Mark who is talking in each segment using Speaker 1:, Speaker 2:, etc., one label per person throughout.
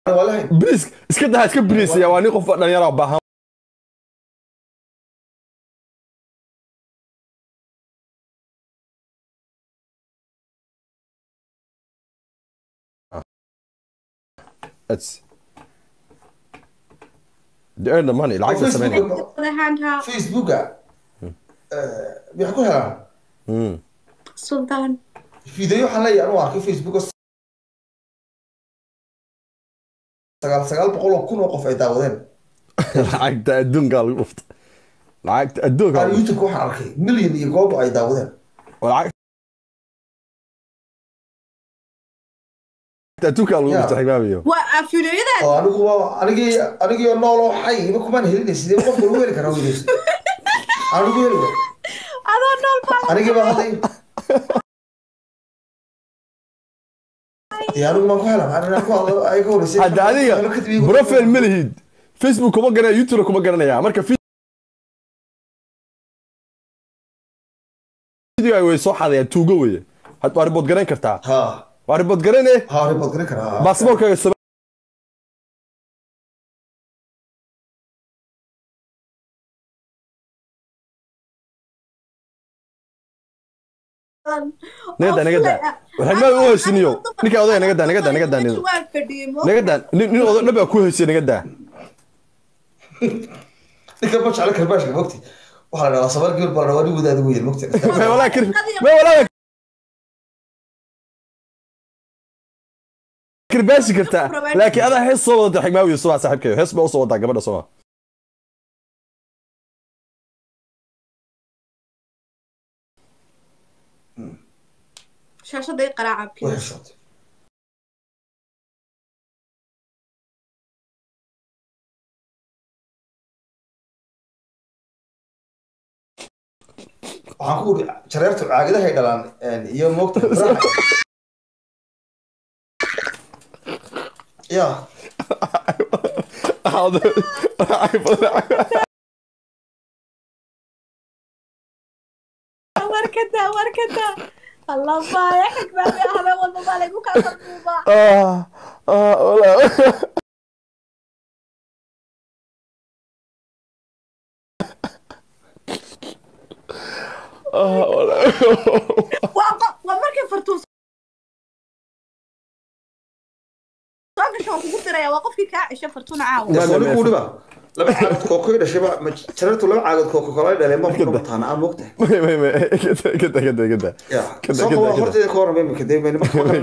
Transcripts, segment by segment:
Speaker 1: والله
Speaker 2: بريس اسكت هات كبريس يا واني قف دان يرا باها اتس they earn the money العقد السمينة
Speaker 1: فيسبوك بيحكوا
Speaker 3: سلطان
Speaker 1: فيديو حلي أنا واقف فيسبوك سجال بقول كل وقف أي داودين
Speaker 2: العقد الدون قال وقفت العقد الدون
Speaker 1: أنا
Speaker 2: قال
Speaker 1: يوتيوب كو حركي مليون يقول أي داودين
Speaker 2: والعقد الدون قال وقفت حبايبي
Speaker 3: وفيديوهذا
Speaker 1: أنا جي نولو حي ما كمان هلني سيدي وقف الويل كانوا يدرس أنا جي هلو أنا جي بهذي يا رجل ما كهلا أنا أقول أي كور سيد
Speaker 2: هذا هذه بروفيل ملهيد فيسبوك كما قرنا يوتيوب كما قرنا يا مركب فيديو ay way soo xadayaan tuugo weeye had waa report garan kartaa waa report garane
Speaker 1: report garan karaa
Speaker 2: baasaboorkaaga نقدر waxaan ma u hesiniyo ninka odayga nagada nin oday dhab ku hesiniyo nagada
Speaker 1: ninka ma jecel karbaashka waqti waxa la dhahaa sabar geel baa wadi wadaad weeyeen waqti
Speaker 2: ma wala كرباسي كرتا لكن هذا حس صوت حكماوي صباح صاحبك حس بقى صوت قبل صباح
Speaker 3: شاشة دي قراعة
Speaker 1: وحشت waxaan ku jareertu caagadaha ay dhalaan iyo moogta يا
Speaker 3: وركدا الله بايعك بابي هذا والله بالك وكان مطلوبة
Speaker 2: ولا
Speaker 3: ومركب فرتوس شو قلت يا وقفي كعيشه فرتون عاون
Speaker 1: ما نقول بقى لما عقد كوكو ده شباب شريته لما عقد كوكو كولا ده لما كنت انا موقته
Speaker 2: كده
Speaker 1: صفوا فرتي كوره بين كده بين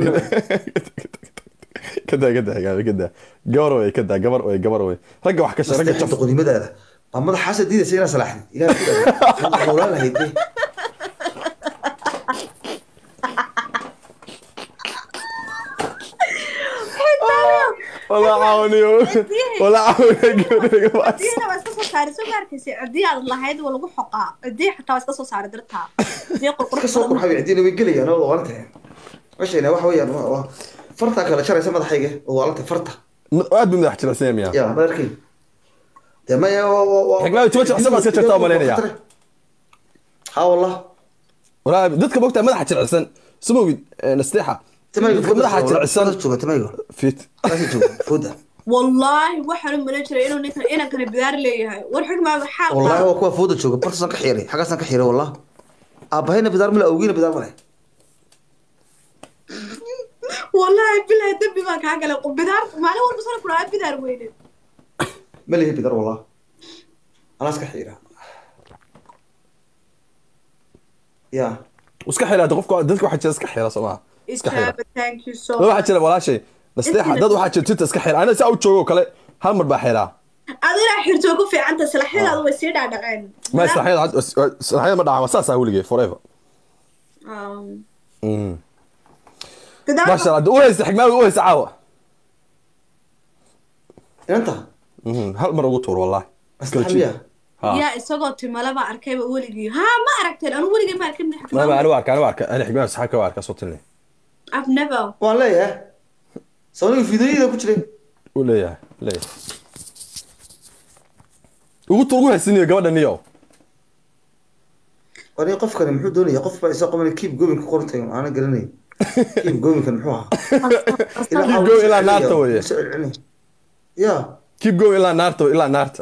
Speaker 2: كده جبروي كده جبروي رجع wax ka soo
Speaker 1: رجع jabta qodimadaada amada xasad diida sayna salaxin ilaa kida qowlan lahayd
Speaker 2: ولا عاوني ولا عاوني
Speaker 3: عدينا بس كسو ساري سو ماركسي عديا الله هيد ولا خقا عدي حتى بس كسو ساري درتها دي قرقر
Speaker 1: كسو قرحي عدينا ويقلي انا وانت وشينا waxa weeyaan farta kala sharaysa madaxayga oo walaalta farta
Speaker 2: aad buu madax jiray
Speaker 1: ya badarkii tamaya
Speaker 2: xigmaayo tuwax xisab iska jirtaa maleynaya
Speaker 1: ha wallah
Speaker 2: wala dadka bogta madax jiraysan sumowi nasteexa
Speaker 1: تمايو
Speaker 2: مدح jiraysan
Speaker 1: جوجا تمايو
Speaker 2: فيت
Speaker 1: فودا
Speaker 3: والله waxaan ma leeyahay inuu ninkan inaan kala bidaar leeyahay war xigmaa waxa
Speaker 1: والله هو كوا فودا جوجا برسان كخيري حاجه سان كخيري والله ابهينا بدار ملا اوغينا بدار ملا
Speaker 3: والله بالله دبي ما كاغا لا بدار ما له والبصر كل بدار وين
Speaker 1: ملي بدار والله انا اسك خيره يا
Speaker 2: واسك xira qofka dadka waxa iska xira Soomaa
Speaker 3: iska xira thank you so
Speaker 2: waxa jira walaashay nasteexa dad waxa jirta iska xira ana saa u joogo kale hal mar baa xira
Speaker 3: adina xirto ku fiicanta salaxyada way sii dhaadhaceen
Speaker 2: ma salaxyada ma dhaca saasa weligay forever ما شاء الله وهي حكماوي وهي سعاوة
Speaker 1: انت
Speaker 2: هل مرة قطور والله
Speaker 1: استحمية
Speaker 3: يا اسقط ما لما اركب ولقي ها ما عرفت انا ولقي ما ركبني
Speaker 2: حكماوي ما انا وارك انا حكماوي صحاك وارك صوت لي
Speaker 3: I've never
Speaker 1: والله يا صوني فيديو ده كنت
Speaker 2: ولا يا لا وقطور وهي سنية قبل نيو
Speaker 1: وانا يقف كان محو دوني يقف بقى يساق من كيب قومي كقرتين انا قرني كيب قومي كان محوها
Speaker 2: إلى ناتو
Speaker 1: يا
Speaker 2: keep going ilaa naarta ilaa naarta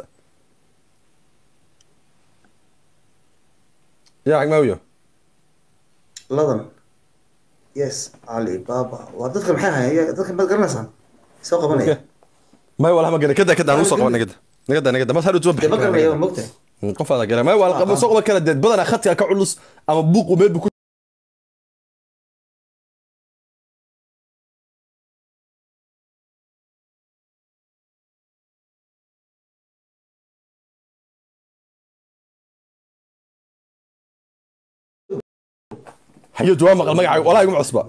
Speaker 2: yaa xigmaawiyo
Speaker 1: ladan yes علي بابا ودadka maxay hayaan dadka ma garanaysan soo qabanaya
Speaker 2: may wala ma gana kada aan u soo qabanay nagada ma saaro
Speaker 1: ma garanaya mogta
Speaker 2: qof aad garan may wala soo qaban kala deed badan khadka ka culus ama buuq meel bu hayo jawaab maqal magacaaga walaa igu cusba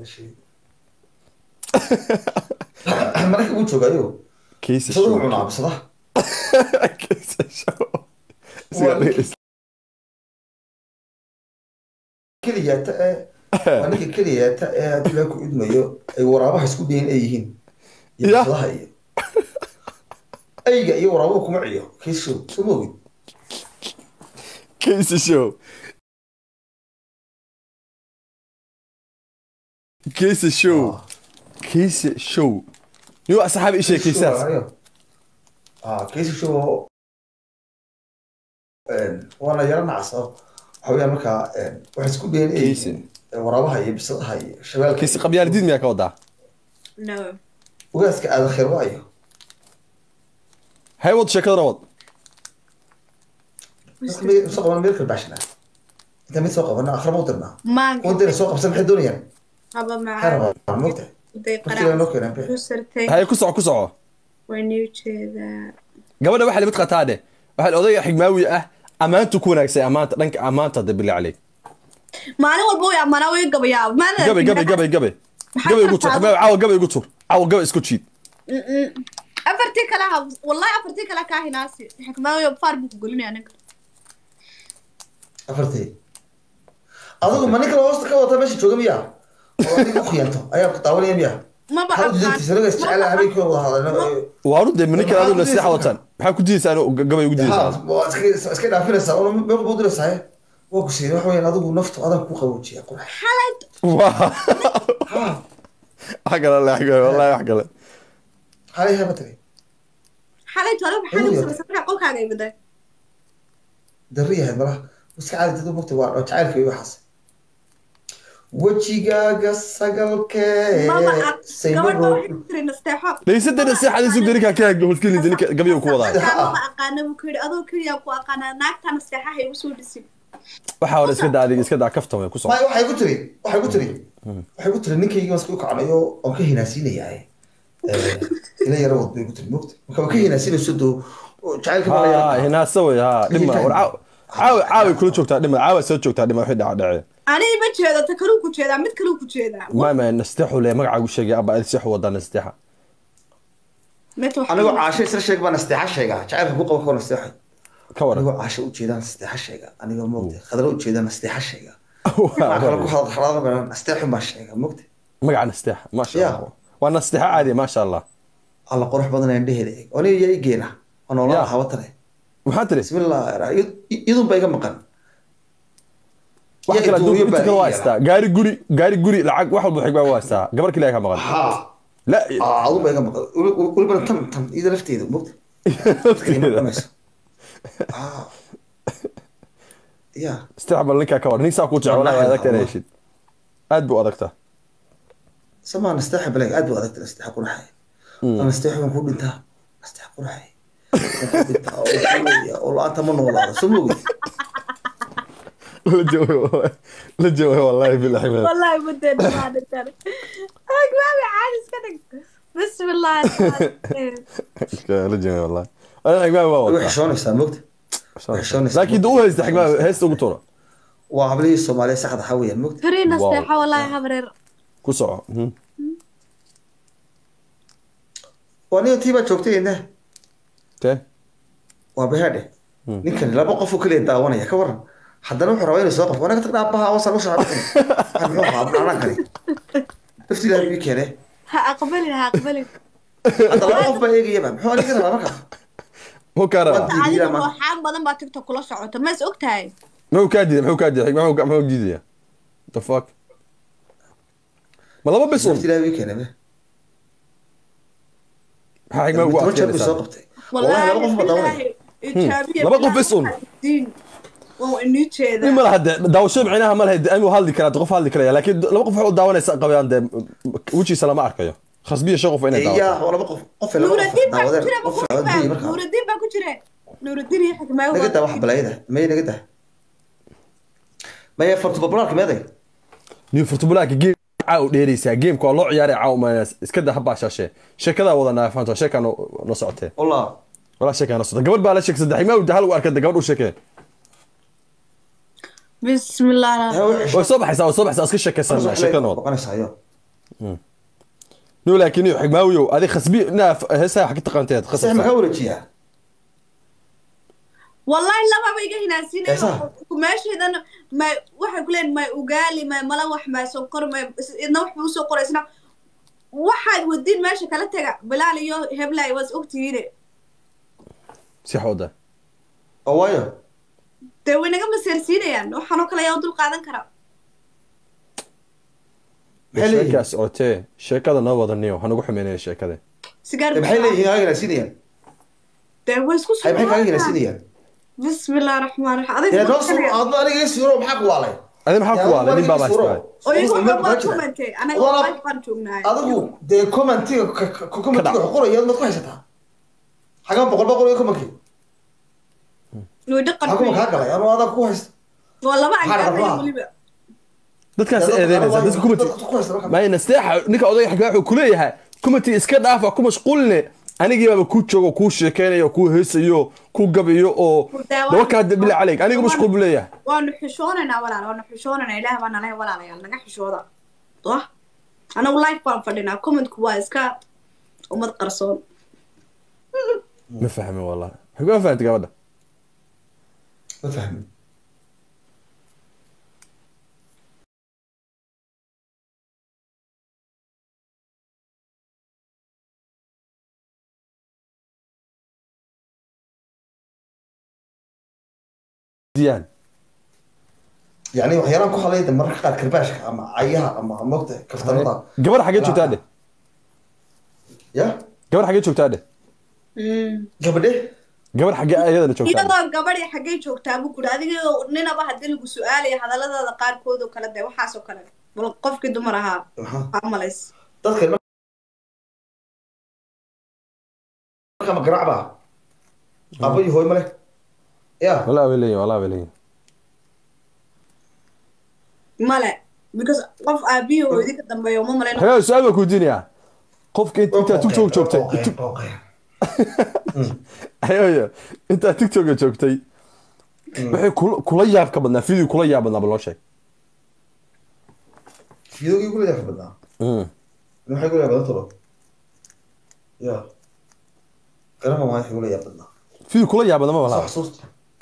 Speaker 1: marka uu joogayo
Speaker 2: kiisa
Speaker 1: soo wuxuu nacabsada
Speaker 2: kiisa show
Speaker 1: keliyata aniga keliyata adila ku idmayo ay waraabaha isku dheen ay yihiin yadaha iyo ayga iyo waraabuhu kuma ciyo kiisa soo moogid
Speaker 2: kiisa show كيس شو كيس شو يو أصحاب إيش كيسات
Speaker 1: كيس شو وانا يرى عصا حوالي مركا واحد سكون بين
Speaker 2: كيس
Speaker 1: ورابها يبصها هي شباب
Speaker 2: كيس قبيان جديد مياك وضع
Speaker 3: no
Speaker 1: وقاسك هذا خير وايو
Speaker 2: هاي وضع شكل روض
Speaker 1: سوق وانا بيركب باشنا انت مين سوق وانا اخر موترنا
Speaker 3: ما
Speaker 1: وانت سوق بسمح الدنيا
Speaker 3: أبا مع
Speaker 1: حرام مقطع
Speaker 2: هاي كسعة
Speaker 3: ونيوتشي
Speaker 2: قبل واحد اللي بتقطع هذا واحد القضية حجماوي أمان تكون أكسي أمان رنك أمان تضرب بالله عليك
Speaker 3: ما أنا والبوي أما أنا وين قبل يا ما أنا
Speaker 2: قبل يقطر قبل يقطر قبل اسكت شيء
Speaker 3: أفرتيك لها والله أفرتيك لها كاهي ناسي حكماوي بفار بقولني أنا
Speaker 1: أفرتي أظن ما نكره وسط كوا تمشي شو جميع والله خيانته أيام طاولة يميا
Speaker 3: ما بقى
Speaker 1: سرقة على هذيك والله
Speaker 2: وارد من كده هذول السلاح وطن بحال كنت يسألوا قبل يقول
Speaker 1: اسكت عارفين سا ولا ما بقدر صحيح وكسي وحوي هذا نفط هذا كو خوجي يقول
Speaker 3: حلت
Speaker 2: حق الله حق والله حق الله
Speaker 1: عليها بتري
Speaker 3: حلت ولا بحال بس أقول كذا يبدأ
Speaker 1: دريها مرة بس عادي تدو مكتوب وتعرف ايه حصل وجهك سقلك
Speaker 2: ليس ده الساحة ليس ذلك كان قبل كل ذلك قبل يوم كوضع
Speaker 3: ما أقانا مكير أذو كير أكو أقانا ناكتان الساحة هي وسود السب
Speaker 2: وحاول اسكت عليك اسكت على كفتهم يا كوسو
Speaker 1: ما waxay ku tiri waxay ku tiri ninkayga wasku kacanayo oo ka hinaasiinayay ila yar wad bay ku tiri moogta marka ka hinaasiinayso doo jacaylka ma
Speaker 2: leeyahay hinaasawe ha dhima caawi kula joogtaa dhima caawi soo joogtaa dhima wixii dhacay
Speaker 3: أنا بجهد تكلم كجهد عمد كلام كجهد
Speaker 2: ما نستحوا ليه مقعد وشيء أبى نستحوا وضع نستحى
Speaker 1: أنا أقول عاشر سر شيء بنا نستحى شيء تعرف بقى بكون نستحى
Speaker 2: كورة
Speaker 1: أنا أقول عاشر وجهد نستحى شيء أنا أقول مقدر خذوا وجهد نستحى شيء أنا أقول خلاص بنا نستحى ما شيء مقدر
Speaker 2: مقعد نستحى ما شاء الله وأنا نستحى عادي ما شاء الله
Speaker 1: الله قرح بدنا عنده هذيك وأنا يجينا أنا والله حاوتره
Speaker 2: محاتري
Speaker 1: بسم الله يدوم بيجا مقن
Speaker 2: waxa kala duwan inta kala waasta gaari guri lacag wax walba xigba waasta gabar kale ka maqan la
Speaker 1: adu bay ka maqan wali baan tan ida lafteeda mugta ya
Speaker 2: استعمل لك كور نيسا ku jecel walaal adag tareeshid aad buu adagtaa
Speaker 1: sama nastaxib lay aad buu adagtaa nastaxib ku raxay ana nastaxib ku dhintaa nastaxib ku raxay oo anta ma noolaa sumugi لا
Speaker 2: جوي والله بالحمد
Speaker 3: والله بدي ما نقدر ما عارف كذا بسم الله
Speaker 2: لا جوي والله انا ما والله
Speaker 1: شلون يسموك
Speaker 2: لكن دوه يستحق هيست دكتوره
Speaker 1: وعبلي الصومالي سخد حويه الموت
Speaker 3: فرينا استحى والله يا حبرير
Speaker 2: كسع
Speaker 1: وانا تيبا جوجتي انه
Speaker 2: تي
Speaker 1: وبهاده ninkan laba qof oo kale daawanaya ka waran haddana wuxuu rabaa inuu soo qofo wanaag tagna abaha oo soo shaqo muxuu ahaa kale nafti ilaahay bii keenay
Speaker 3: ha aqbali
Speaker 1: hadda laba qof baa eegayaba muxuu aniga rabaa marka
Speaker 2: هو كارا
Speaker 3: waxaan badan baa TikTok kula socota ma is ogtahay
Speaker 2: muxuu ka diiday the fuck ma laba bes
Speaker 1: nafti ilaahay bii keenay
Speaker 2: maxaa xigmaa ugu
Speaker 1: toban jeer bay soo
Speaker 2: adkeynaysaa
Speaker 1: qabtay wallahi laba qof ma daawanaya
Speaker 3: إيجابية
Speaker 2: لما
Speaker 3: بلا
Speaker 2: قف يسون.
Speaker 3: واحد الدين وإني
Speaker 2: nin
Speaker 3: كذا
Speaker 2: ma laha dee daawasho micnaha ma laha inuu hadli karaa qof hadli karaya laakiin laba qof waxay u daawanaysa qabayaan dee wejigiisa lama arkayo khasbiya shan qof inay
Speaker 1: iya
Speaker 2: daawato
Speaker 1: laba qof laba
Speaker 3: نور
Speaker 1: qof
Speaker 3: الدين
Speaker 1: daawadeen
Speaker 3: باكوجرة
Speaker 1: qof codbiyi markaa
Speaker 3: نور الدين باكوجرة نور الدين يحكي ما
Speaker 1: naga daa
Speaker 3: هو
Speaker 1: wax balaayada may naga daa maya fartu babulaarka meeday
Speaker 2: niyo furtubulaaka geem caaw dheeraysaa geemka waa loo ciyaaray caaw ma iska daa habaa shaashe sheekadaa wada naafanto sheekaa no socotee
Speaker 1: wallah
Speaker 2: walaa sheekaa no socotee gabadh baa la sheegay saddex xigmaa hal u arkay gabadh u sheekee
Speaker 3: بسم الله
Speaker 2: way soo baxaysaa iska sheekaysan sheekada wada
Speaker 1: boqonaysayo
Speaker 2: niyo laakiin niyo xigmaawiyow adi khasbi inaa heesaa wax ka taqaanteed
Speaker 1: sax
Speaker 2: khasbi
Speaker 1: maxaa wareejiyaa
Speaker 3: والله لما بيجي هنا
Speaker 1: إيه
Speaker 3: سيني
Speaker 1: صح.
Speaker 3: ماشي إذا ما واحد يقولين ما أقالي ما ملوح ما سكر ما إذا واحد بيسكر إسنا واحد والدين ماشي كلا تجا بلالي يو هبلا يوز أختي هنا
Speaker 2: si xooda
Speaker 1: oo waayo
Speaker 3: توي نجم سيرسيني يعني وحنا كلا يودو القاعدة كرا
Speaker 1: maxay leeyihiin
Speaker 2: sheekaas ootee sheekada noo wada niyo waxaan ugu xumeynaya sheekada
Speaker 3: سيجار
Speaker 1: maxay leeyihiin kaaga ganacsinayaan
Speaker 3: توي اسكو
Speaker 1: ay maxay kaaga ganacsinayaan
Speaker 3: بسم الله الرحمن الرحيم
Speaker 1: yaa noo
Speaker 3: هذا
Speaker 1: soo adna aniga ii suuro maxaa ku waalay
Speaker 2: adi maxaa ku waalay nin baa baa isbaa
Speaker 3: ويقول ما كومنتي أنا
Speaker 1: والله
Speaker 3: والله كان شوفنا
Speaker 1: adigu dee commentiga commentiga qoraya ma ku haysataa xagaan boqol iyo commentiga
Speaker 3: ودقة
Speaker 1: xaguma kaa galay ama adaa ku haysta
Speaker 3: والله ما
Speaker 1: حرب
Speaker 3: عندي
Speaker 1: الله.
Speaker 3: وليبا
Speaker 2: dadkaas eedeynaysa dadka kumati ma nasteexa ninka odayga xigmaa wuxuu kuleeyahay kumati iska dhaafa ku mashquuline anigii baaba kuu joogo kuu sheekeynayo kuu heesayo kuu gabayo oo dawakaa bila caleyg aniga mashquul buu leeyahay
Speaker 3: waanu xishoonayna walaal waanu xishoonayna ilaah baan nalahay walaalayaal naga xishooda wah anagu life baan fadhinaa commentku waa iska umad qarsoon
Speaker 2: ma fahmin wallahi xigmaa fahanti gabadha
Speaker 1: ma fahmin
Speaker 2: diyaan
Speaker 1: yani waxyaalaan ku hadlaya mararka qaar karbaashka ama cayaha ama mogta kaftanada
Speaker 2: gabar xagee joogtaa dheh
Speaker 1: ya
Speaker 2: gabar xagee joogtaa dheh
Speaker 1: gabadhe
Speaker 2: gabar xagee ayadana joogtaa dheh
Speaker 3: iyadoo gabadhi xaggay joogtaa buu kudhi adiga ninaba haddii lagu su-aalaya hadalladooda qaarkood oo kale dee waxaas oo kale bal qofkii dumar ahaa waxaa malays
Speaker 1: dadka marka ma garaac baa abo iyo hooy ma leh ya
Speaker 2: walaa way leeyihin walaa way leeyihin
Speaker 3: male because qof aabihii hooyadii ka dambeeya uma malayn
Speaker 2: xigmaa su-aal baan kuweydiinayaa qofka intaa tiktok joogtay ayoyo intaa tiktoka joogtay waxay kula yaab ka badnaa video kula yaab badnaa bal noo sheeg
Speaker 1: fiidogii kula yaab badnaa maxay kula yaab badan tolo ya garama waa waxay kula yaab badnaa
Speaker 2: video kula yaab badnaa ma
Speaker 1: soo
Speaker 2: balaa
Speaker 1: xasuusta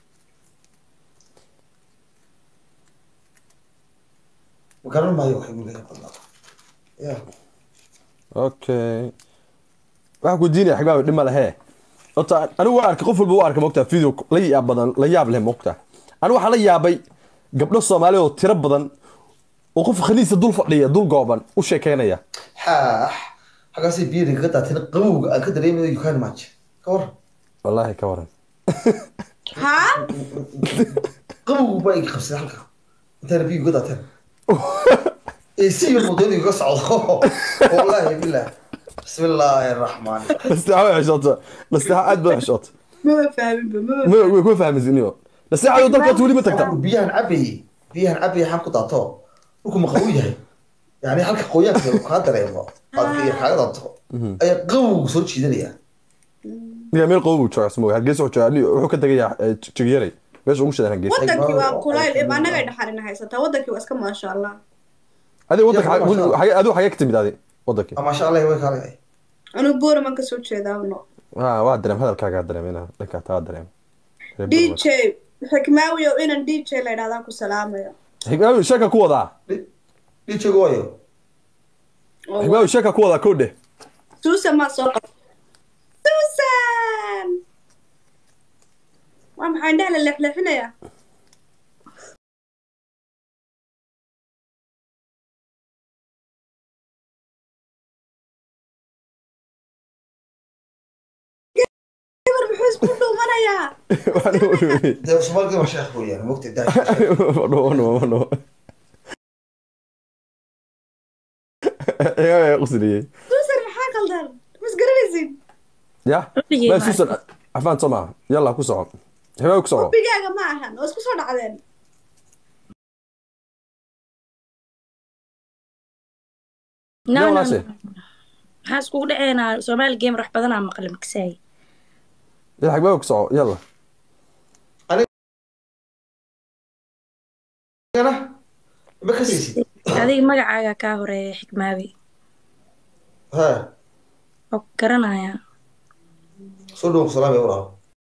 Speaker 1: ma garan maayo waxay kula yaab badnaa ya
Speaker 2: okay waxaan kuweydiinaya xigmaa dhima lehee horta anigu waa arkay qof walba waa arkay mogtaa video la yaab badan la yaab leh mogtaa anigu waxaa la yaabay gabdho soomaali oo tiro badan oo qof khaniisa dul fadhiya dul gooban u sheekeynaya
Speaker 1: xaax xagaasay biiriga ka daateen qabowga aan ka dareemayo you can match ka war
Speaker 2: wallaahi ka waran
Speaker 3: haa
Speaker 1: qabowgu baa iga qabsaday halka intaana biyo ka daateen isiyo mudada iga socdo wallaahi billah bismi illaahi araxmaan
Speaker 2: nasteexa way xishoota nasteexa aad baa xishoota
Speaker 3: maba fahminba maba
Speaker 2: ma way kuma fahmisiniyo nasteexadu dalkaas weli ma tagta
Speaker 1: biyahan cabayay xaan ku daato dhulku ma qabow yahay yani halka qoyaanka uu kaa dareemo aad kaaga daato ayaa qabowgu soo jiidanaya
Speaker 2: niga meel qabow buu joogaa smoog hargeysa wuxuu joogaa wuxuu ka tegayaa jigyaray meesha ugu shidan hargeysa
Speaker 3: wadankii waa kulayl anagay dhaxalina haysataa wadankii waa iska maasha allah
Speaker 2: adiga wadanka adigu xagee ka timid adi wadankii
Speaker 1: maasha allah way kaalay
Speaker 3: anigu boorman ka soo jeedaano
Speaker 2: waa dareem hadalkaagaa dareemina dhankaa taa dareem
Speaker 3: dj xikmaawi oo inan dj la idhahdaan ku salaamayo
Speaker 2: xigmaawi sheeka ku wadaa
Speaker 1: dhiijagu waayo
Speaker 2: xigmaawi sheeka ku wadaa kow dheh
Speaker 3: suusan maa soo qab suusan waa maxaa indhaha la leexleexinayaa
Speaker 1: ده سومالي ما شيخ ويا وقت الداعي
Speaker 2: no ايه قصدي
Speaker 3: suusan maxaa qaldan mas garanaysid
Speaker 2: يا ما سوسن عفان سمع يلا ku soco hebaa ku soco
Speaker 3: bigaaga ma ahan oo isku soo dhacdeen
Speaker 4: no
Speaker 2: يلا
Speaker 4: no
Speaker 2: ماشي
Speaker 4: maxaa iskugu dhaceynaa Soomaali game wax badan aan maqlay maksaay
Speaker 2: يلا حبايبك ku soco يلا
Speaker 1: انا بكسيسي
Speaker 4: adiga magacaaga ka horeeya xikmaabi
Speaker 1: ها
Speaker 4: oo garanaya
Speaker 1: صدق سلام يا ورا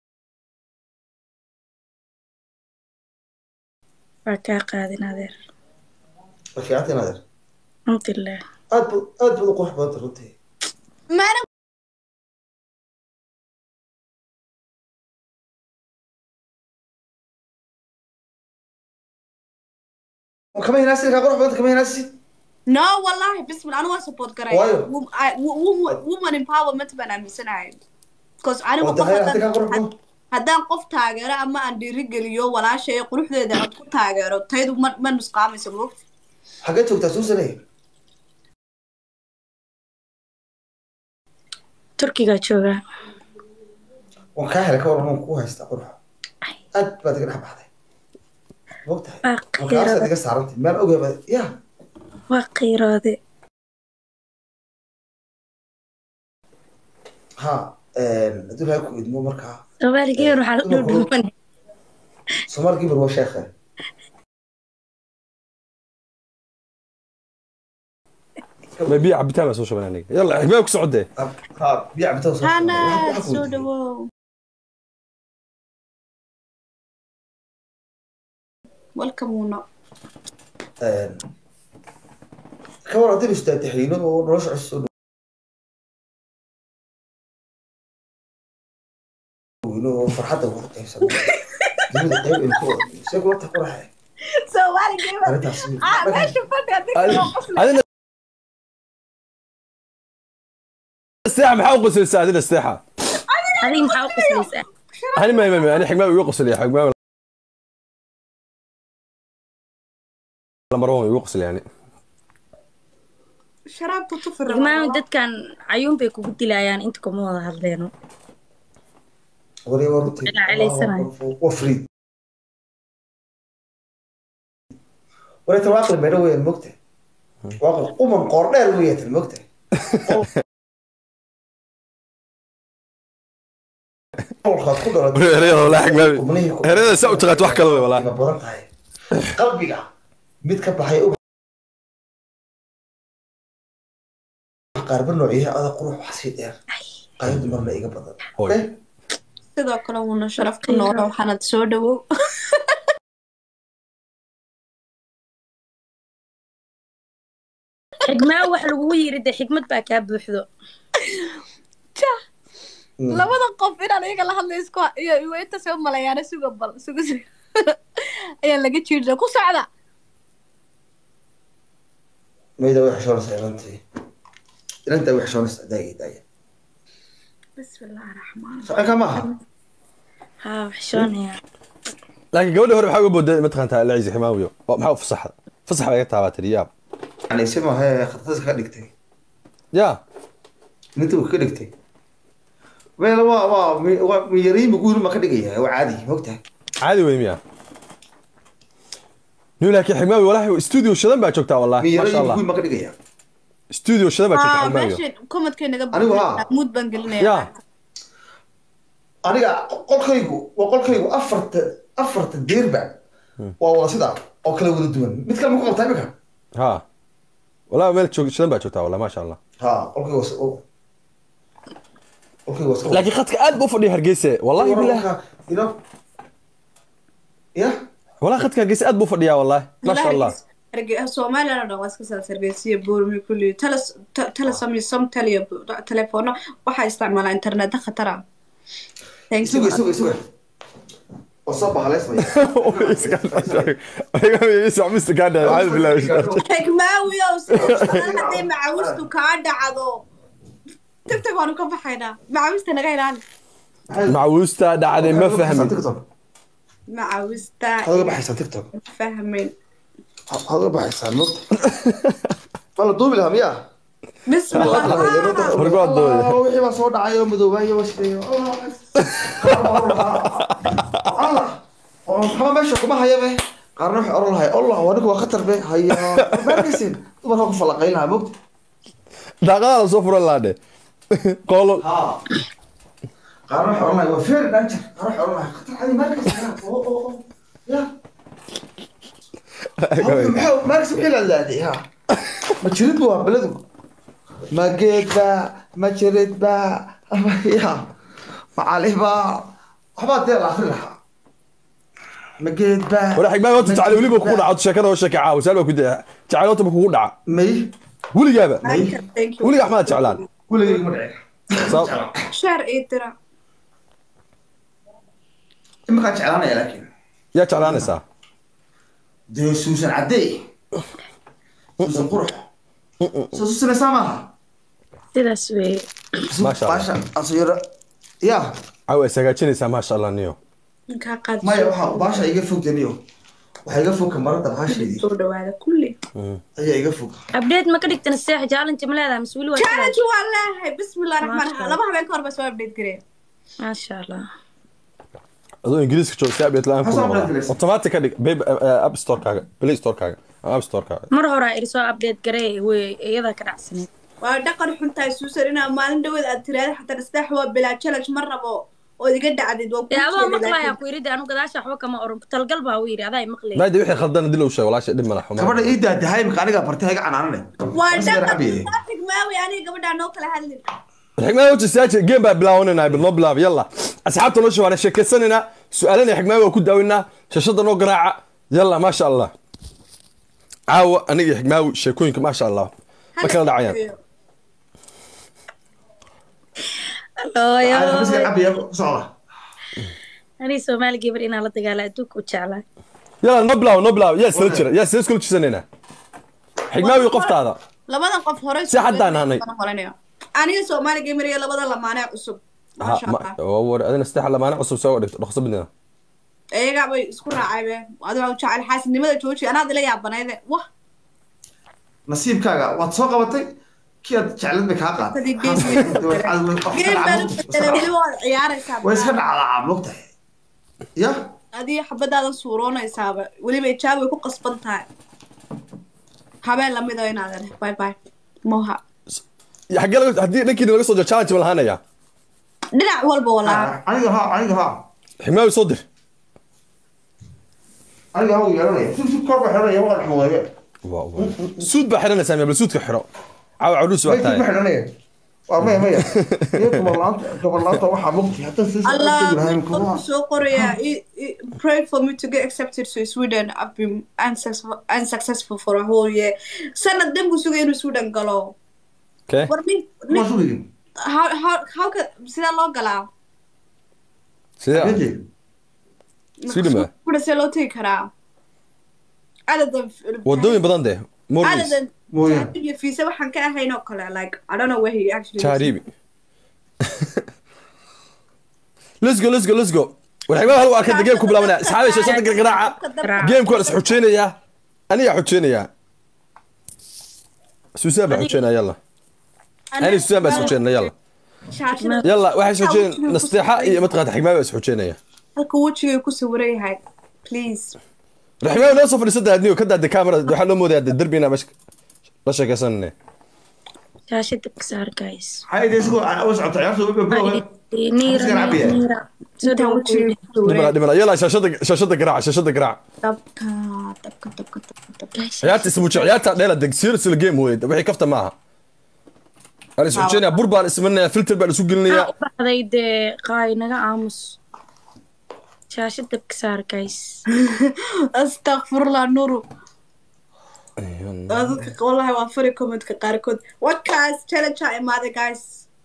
Speaker 4: waa kaa qaadin adeer
Speaker 1: في عتي نادر
Speaker 4: alxamdulilah
Speaker 1: اد قروح بدر runtii
Speaker 3: maana
Speaker 1: كمان ناس اللي قروح بدر كمان ناس
Speaker 3: no wallahi bismillah anu waa support garay
Speaker 1: Waayo?
Speaker 3: woman empowerment baan aaminsanahay because anigu
Speaker 1: وانت هاي هتك قروح
Speaker 3: haddaan qof taageero ama aan dhiirigeliyo walaashay quruxdeeda aan ku taageero taydu ma nusqaamayso moogta
Speaker 1: حاجات وقت سوسن ايه
Speaker 4: turkiga jooga
Speaker 1: وكاهل كور مو كو هيستا قروح اد بدك نحب هذا وقتها
Speaker 4: waa
Speaker 1: وكاسه
Speaker 4: qiirade
Speaker 1: دغ سارنتي مال اوغي يا
Speaker 4: waa qiirade
Speaker 1: ها دول هاي كو ادمو marka
Speaker 4: Soomaali game waxa la dhudhuuban
Speaker 1: سومال كبر هو شيخ
Speaker 2: ما بيع عبتها سو شبان aniga يلا حبايبك ku socodee
Speaker 1: ها بيع بتوصل
Speaker 3: hanaad soo dhawow welcome uno
Speaker 1: كمان عندي مستتحين ونرشع السنة ولو فرحته وقت يسمى جميل طيب الكور شكله وقت قرحة
Speaker 3: Soomaali game
Speaker 1: أنا تحسين
Speaker 3: meesha fadhi
Speaker 2: هذه الساحه maxaa u qoslaysaa adina الساحه
Speaker 4: adiga maxaa u qoslaysaa
Speaker 2: ani ma ani xigmaa igu qoslaya xigmaa lambar 1 igu qoslaya yani
Speaker 3: sharaabta tufir
Speaker 4: xikmaabi dadkan cayuun bay kugu dilayaan inta kuma wada hadleeno
Speaker 1: وري ورتي
Speaker 4: لا عليه سنة.
Speaker 1: وفريد ولا تواقع بينه المقطع واقع قوم قرنال ويا المقطع
Speaker 2: هريده والله حigmaabi هريده saa u taqaad wax kale والله
Speaker 1: badan tahay qalbiga mid ka baxay u qarba noociyada ada qurux wax si dheer qayb marna iga badan okay
Speaker 3: sidoo kale uuna sharaf ku nool waxaanad soo dhawow
Speaker 4: xikmaabi wax lagugu yiri de xikmad baa kaa buuxdo
Speaker 3: labada qof inaan iyaga la hadlay isku iyo inta soo malayaana suga bal suga ayaa laga jiiday ku socda
Speaker 1: mayda wax soo saarantay inta wax soo daayay
Speaker 3: bismillaahi raxmaan
Speaker 1: saaka ma
Speaker 4: haa waxshoonaya
Speaker 2: laakiin gabadha hore waxaa uga booday ma taqaantaa la ciise ximaawiyo maxaa u fasax laga taabaatay riyaab
Speaker 1: yani sima hay khadad ka dhigtay
Speaker 2: ya
Speaker 1: intuu ka dhigtay weel waa miyariin guur ma ka dhigaya waa caadi mogtahay
Speaker 2: caadi wey miya niyo laakiin ximaawi walaahi studio shadan baa joogtaa wallahi ma sha
Speaker 1: miyariin
Speaker 2: Allah
Speaker 1: guur ma ka dhigaya
Speaker 2: studio shadan baa joogtaa ximaawi
Speaker 3: meesha komadkay naga
Speaker 1: Anigu haa.
Speaker 3: mood baan gelinaya
Speaker 2: ya
Speaker 1: aniga qolkaygu afarta deerba waa wada sidaa oo kala wada duwan mid kale ma ku qabtaa imika
Speaker 2: ha والله meel shadan baa joogtaa wallahi ma sha Allah
Speaker 1: ها qolkaygu waa
Speaker 2: laakiin khadka aad buu u fadhiya hargeysa wallahi billah
Speaker 1: ya
Speaker 2: wallahi khadka hargeysa aad buu u fadhiyaa wallahi ma sha Allah
Speaker 3: Soomaaliya dhan waa iska sargeysiye boormi kulli tala samysom taliya telefono waxa isticmaala internet khatar ah thank you
Speaker 1: suga وصبح على اسمه
Speaker 2: مستر كان عايز بالله
Speaker 3: xigmaawi oo hadday macawistu kaa dhacdo tagtag waanu ka baxaynaa macawista naga ilaali
Speaker 2: معوستا دعدي ما فهمت
Speaker 1: تيك توك
Speaker 3: مع وستا
Speaker 1: هذا بحث تيك توك
Speaker 3: فاهمين
Speaker 1: هذا بحث النط والله دوبي لهم يا
Speaker 3: بسم الله
Speaker 2: ورقود دوبي.
Speaker 1: وحي ما صور دعاية مدوبية وشتي الله ما ماشي كما هيا به قارن وحي أرول هاي الله وانك خطر به هيا باركسين طبعا هو فلقين لها مقت
Speaker 2: دقال صفر الله ده قولوا
Speaker 1: ها قارن وحي أرول هاي وفير دانشر قارن وحي أرول هاي خطر هذه ماركس يا ماركس وحي للادي ها ما تشرد بوا بلدكم ما جيت با ما شريت با يا معالي با waxbaa dee la akhri lahaa ma geed baa
Speaker 2: ولا حق ما قلت تعال ولي بكون عاد شكر وشك عاو سالو كده تعال انت بكون دع
Speaker 1: may
Speaker 2: ولي جابه
Speaker 3: Thank you.
Speaker 2: ولي احمد جعلان
Speaker 1: weligay ma dhicin
Speaker 2: صح
Speaker 3: شهر إيه ترى
Speaker 1: imakaan jeclaanaya laakiin
Speaker 2: يا جعلان سا
Speaker 1: dee suusan caddey suusan qurux soo suusanaysaa maaha
Speaker 4: sidaas weeye
Speaker 2: ما شاء الله
Speaker 1: baasha asayaro ya
Speaker 2: عاو سجاجينيسا ما شاء الله نيو
Speaker 3: ninkaa qaad
Speaker 1: maya waxaa baasha iga fog daniyo waxaa iga fog kamarada baasheedii
Speaker 3: soo dhawaada kulli
Speaker 1: ayaa iga fog
Speaker 4: abdeed ma ka dhigtan seex jaalinta ma leedahay mise weli waa
Speaker 3: challenge waa leeyahay bismillahi raxmaan raxiim laba habeen ka hor baa soo update gareen
Speaker 4: maasha allah
Speaker 2: adoo ingiriiska joog si abdeed la'aan
Speaker 1: Maxaa soo
Speaker 2: ku
Speaker 1: update
Speaker 2: automatic ka dhig babe app store kaaga play store kaaga app store kaaga
Speaker 4: mar hore iri soo update garee wey iyada ka dhacsaneed
Speaker 3: waa dhaqan xuntahay suusan inaa maalin dhaweed aad tiraada xataa istax waa bilaa challenge mar rabo oo iga dhacdid waa
Speaker 4: dee adoo maqlayaa ku yidhi anu gadaasha waxba kama oran talgal baa u yidhi adaa maqlaya
Speaker 2: ما ادري وحي خلدنا دلو شيء ولا شيء دم ملح
Speaker 1: gabadha ii daadahay imika aniga bartay iga canaanane
Speaker 3: waa
Speaker 1: Asigar
Speaker 3: dhaqan
Speaker 1: cabiye.
Speaker 3: traffic maawi aniga gabadhaa noo kala hadlin
Speaker 2: الحكمة وجه ساجي جيم باب بلاوننا بالنو بلاب يلا أصحابته نشوف على شكسننا سؤالنا حكمة وكود داوينا شاشة نو قراعة يلا ما شاء الله عاو أنا حكمة شيكوينك ما شاء الله ما كان داعيان
Speaker 1: Asigar cabiye socda
Speaker 4: anii soomaali gabar inaa la dagaala adduunka u jeclaa
Speaker 2: يلا نبلاو يا سلتشر يا سلتش كل سننا حكمة ويقفت هذا
Speaker 3: labadan qof hore
Speaker 2: Si haddaan ahanay.
Speaker 3: aniga soomaali gamer iyo labada lamaanee cusub maasha allah
Speaker 2: هو أنا استحى لما أنا أصب سوا رخص بدنا
Speaker 3: iyagaa bay isku raacaybe adiga jecel xaasidnimada jooji anaad ila yaabanayde wah
Speaker 1: nasiibkaaga waad soo qabatay kii aad jeclad bay kaa qaatay
Speaker 3: Hadii game baan u bedelay weli waad ciyaaraysaa
Speaker 1: way iska dhacdaa mogtahay ya
Speaker 3: adii xabadaada suuroonaysaaba weliba ijaab way ku qasban tahay habeen lamid oo inaad arag bye bye moha
Speaker 2: حق هدي لكن نقص جو challenge ولا هنا يا
Speaker 3: dhinac walba walaa
Speaker 1: aniga ha
Speaker 2: حكمة ويصدر
Speaker 1: aniga ha yeelanaya si kor ba xiranaya waa dhaxmooye
Speaker 2: سود بحرنا سامي بل سود كحرو عاو عروس
Speaker 1: ma
Speaker 2: وقتها
Speaker 1: xiranaya waa maya iyo gabarlaanta waxaa mogti hadda si
Speaker 3: allah qofku soo qoraya pray for me to get accepted to Sweden. I've been unsuccessful for a whole year sanad dhan buu sugay inuu Sweden galo
Speaker 2: اوكي
Speaker 3: war
Speaker 1: ma sugin
Speaker 3: how ka sida loo galaa
Speaker 2: سيدا Sweden ba?
Speaker 3: Sweden see loo tegi karaa adadan
Speaker 2: ودوين بدن ده موريس
Speaker 3: adadan
Speaker 1: mooyaan
Speaker 3: iyo fiisa waxaan ka ahayn oo kale like I don't know where he actually
Speaker 2: شاريبي let's go والحكمة هل واكد جيم كوب لامنا اصحابي شاشة قراعة جيم كورس حوتشينا يا انا يا حوتشينا يا سوسابة حوتشينا يلا انا سوسابة حوتشينا يلا
Speaker 3: shaashada
Speaker 2: يلا واحد حوتشين نصيحة يا متقاد حكمة بس حوتشينا يا
Speaker 3: halka wajiga ku sawiran yahay please
Speaker 2: الحكمة نوصف لسد هدني وكذا هدي كاميرا دو حلو مودي هدي دربينا مش لا شك سنة
Speaker 4: shaashada ka saar guys
Speaker 1: hayde isku wasco ciyaarta ugu bilow
Speaker 4: niira soo
Speaker 3: inta
Speaker 4: dhawo
Speaker 3: wajiga ku sawiran
Speaker 2: دبنا يلا شاشة قراعة
Speaker 3: dabka
Speaker 2: عيالتي اسمه عيالتي ليلة دق سيرس الجيم هو وحي كفته معها انا سوتشينا بربان اسمنا فلتر بان سوق
Speaker 4: waxaa
Speaker 2: لنا
Speaker 4: u baxday dee qaay naga aamus shaashada ka saar guys
Speaker 3: astaqfirullah nuru dadka wallahi waa fari commentka qaarkood wakaas challenge imaade guys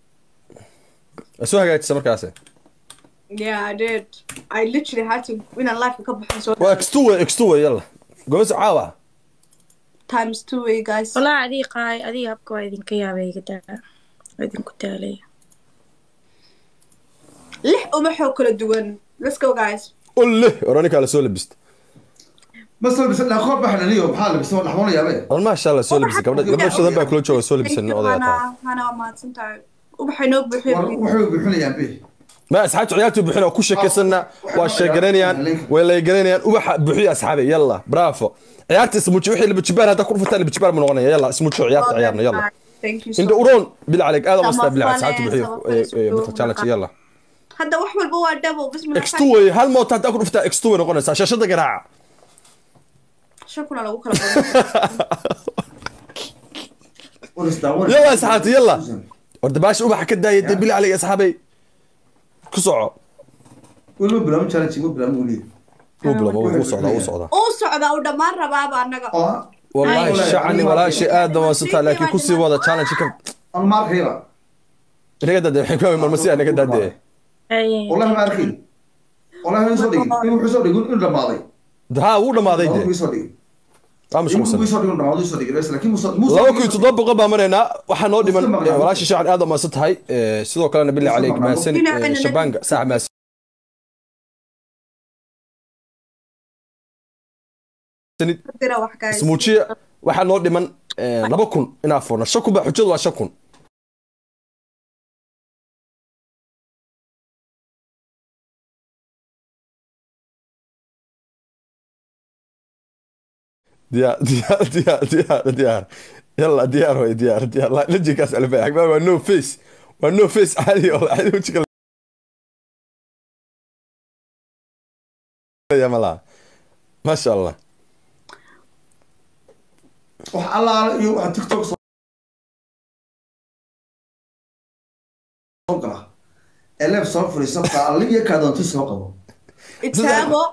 Speaker 2: اسوها قاعد تسمر كاسه
Speaker 3: yeah I did I literally had to win a life ka baxan soo
Speaker 2: واكستوى يلا قوس عاوة
Speaker 3: times 2 way guys
Speaker 4: walaa adii qaay adii habka waa idinka yaabay gadaa waa idinku taalaya
Speaker 3: لح ومحو كل الدول. Let's go guys.
Speaker 2: قول له وراني كان سو لبست
Speaker 1: بس لا خور بحنا اليوم حال بس هو نحمون يا بيه
Speaker 2: ما شاء الله سو لبست قبل شو ذنبك كل شو سو لبس النقطة
Speaker 3: أنا ما سنتع وبحنوب بحبي.
Speaker 1: وحول بحنا يا بيه
Speaker 2: ما أصحابي عيالته بحنا وكل شيء كسرنا والشجرانيان ولا يجرانيان وبح بحي أصحابي يلا برافو عيالتي اسمه شو اللي بتشبه هذا كل فتاة بتشبه من أغنية يلا اسمه شو عيالنا يلا انت أورون بالله عليك هذا مستوى بالله عليك ساعات بحي بتتشالج يلا
Speaker 3: هذا وحول بوا دبو بسم الله
Speaker 2: اكستوي هالموت هذا كل فتاة اكستوي نغني شاشة قراعة
Speaker 3: شكرا لو كلا
Speaker 2: يلا يا سحاتي يلا ورد باش وبح كدا يدي بالله عليك يا صحابي كسعوا
Speaker 1: قولوا بلا من تشالنج بلا مولي
Speaker 2: مو صعدة
Speaker 3: وصعدة ودمار بابا أنك
Speaker 2: والله شعني ولا شيء آدم وسطها لكن كسي وضع تشالنج كم
Speaker 1: أنا ما أرخيها
Speaker 2: أنا قد أدي حكاية من المسيح أنا قد أدي
Speaker 1: والله ما أرخي والله ما يصدق يقول يصدق يقول إنه ماضي
Speaker 2: ده ها ولا ما ضيدي
Speaker 1: يصدق
Speaker 2: مش
Speaker 1: يقول
Speaker 2: مسلم
Speaker 1: يصدق إنه ماضي يصدق بس لكن مو
Speaker 2: لو كنت تطبق بقى مرينا وحنود من ولا شيء شعر آدم وسطها سيدو كلنا بالله عليك ما سن شبانق ساعة ما سنة سموتشي وحنود من لبكون إنافورنا شكو بحجود وشكون ديار يلا ديار هو ديار لا نجي كاس الفي حق ونو فيس عادي والله عادي وجهك يا ملا ما شاء الله
Speaker 1: الله يو تيك توك صوغلا ألف صفر صفر اللي يكادون تسوقه
Speaker 3: إتابو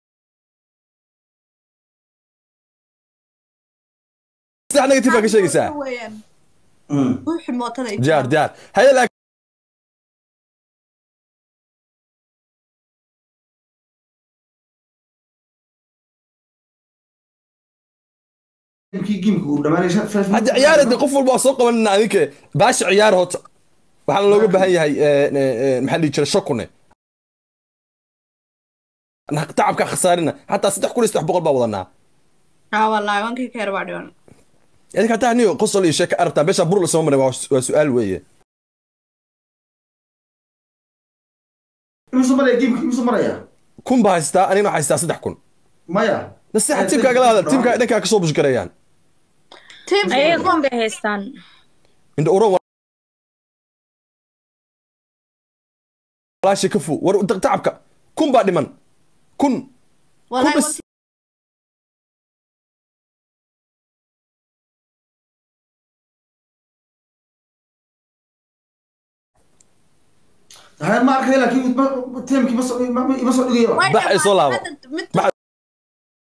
Speaker 2: احنا قلت لك شيء ساعه
Speaker 3: روح الموطن
Speaker 2: ديار هيا لك
Speaker 1: كي جيمك ودمان شاف
Speaker 2: هذا عيار دي قفل بوسوق وانا هذيك باش عيار هوت waxaan looga baahan yahay maxalli jira shakune tacabka khasaarina hatta 3,300 baa wadanaa
Speaker 3: wallahi waan ka keenay baadhiwan
Speaker 2: يعني كانت هني قصة لي شيء أربعة بس أبرر لسه سؤال وياه.
Speaker 1: مسمار يجيب مسمار يا.
Speaker 2: كم بحستا أنا نحستا صدق كون.
Speaker 1: مايا.
Speaker 2: بس تيم كأقل هذا تيم كأنك كصوب جكريان.
Speaker 4: تيم أيه كم بحستان.
Speaker 2: عند أورو ولا شيء كفو وتعبك كم بعد من كن.
Speaker 3: والله
Speaker 2: بس.
Speaker 1: هاي ما أعرف لكن تيم كي بس
Speaker 2: بحث ولا